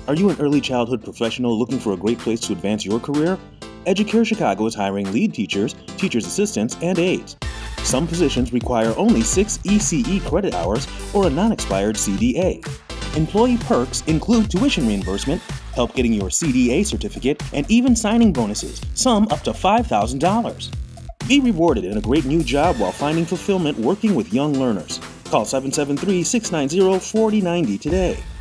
Are you an early childhood professional looking for a great place to advance your career? Educare Chicago is hiring lead teachers, teachers' assistants, and aides. Some positions require only 6 ECE credit hours or a non-expired CDA. Employee perks include tuition reimbursement, help getting your CDA certificate, and even signing bonuses, some up to $5,000. Be rewarded in a great new job while finding fulfillment working with young learners. Call 773-690-4090 today.